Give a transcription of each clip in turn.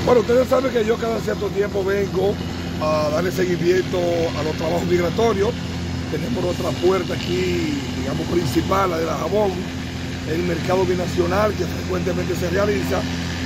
Bueno, ustedes saben que yo cada cierto tiempo vengo a darle seguimiento a los trabajos migratorios. Tenemos nuestra puerta aquí, digamos, principal, la de Dajabón, el mercado binacional que frecuentemente se realiza,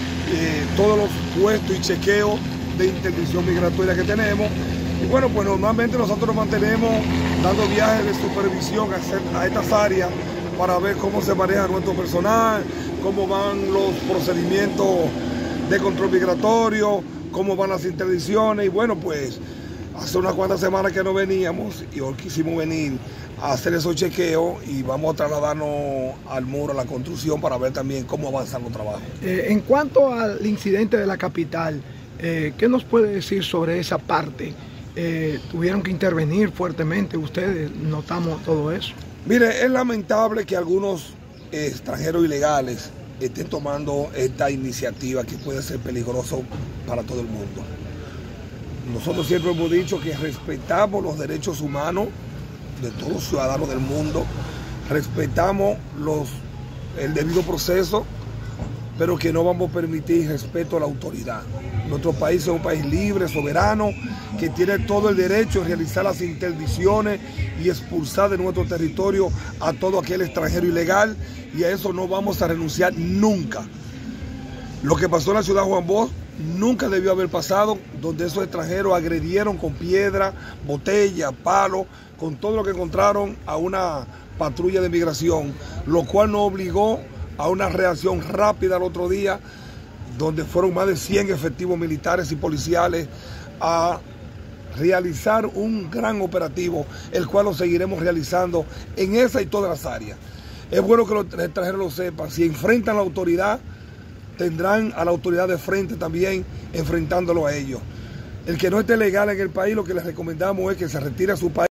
todos los puestos y chequeos de interdicción migratoria que tenemos. Y bueno, pues normalmente nosotros nos mantenemos dando viajes de supervisión a estas áreas para ver cómo se maneja nuestro personal, cómo van los procedimientos de control migratorio, cómo van las interdicciones. Y bueno, pues hace unas cuantas semanas que no veníamos y hoy quisimos venir a hacer esos chequeos y vamos a trasladarnos al muro, a la construcción, para ver también cómo avanzan los trabajos. En cuanto al incidente de la capital, ¿qué nos puede decir sobre esa parte? ¿Tuvieron que intervenir fuertemente ustedes? ¿Notamos todo eso? Mire, es lamentable que algunos extranjeros ilegales estén tomando esta iniciativa que puede ser peligroso para todo el mundo. Nosotros siempre hemos dicho que respetamos los derechos humanos de todos los ciudadanos del mundo, respetamos el debido proceso, pero que no vamos a permitir respeto a la autoridad. Nuestro país es un país libre, soberano, que tiene todo el derecho a realizar las interdicciones y expulsar de nuestro territorio a todo aquel extranjero ilegal, y a eso no vamos a renunciar nunca. Lo que pasó en la ciudad de Juan Bosch nunca debió haber pasado, donde esos extranjeros agredieron con piedra, botella, palo, con todo lo que encontraron a una patrulla de migración, lo cual nos obligó a una reacción rápida al otro día, donde fueron más de 100 efectivos militares y policiales a realizar un gran operativo, el cual lo seguiremos realizando en esa y todas las áreas. Es bueno que los extranjeros lo sepan. Si enfrentan a la autoridad, tendrán a la autoridad de frente también, enfrentándolo a ellos. El que no esté legal en el país, lo que les recomendamos es que se retire a su país.